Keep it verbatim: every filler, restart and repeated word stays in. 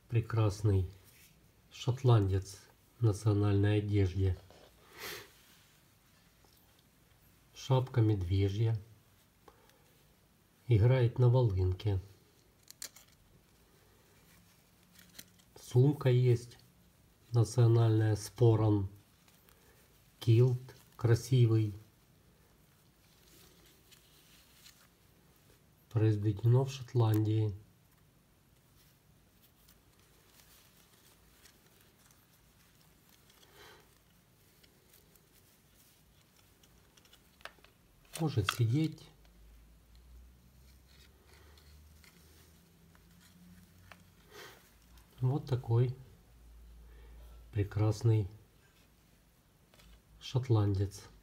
Прекрасный шотландец в национальной одежде. Шапка медвежья. Играет на волынке. Сумка есть национальная Споран. Килт красивый. Произведено в Шотландии. Может сидеть. Вот такой прекрасный шотландец.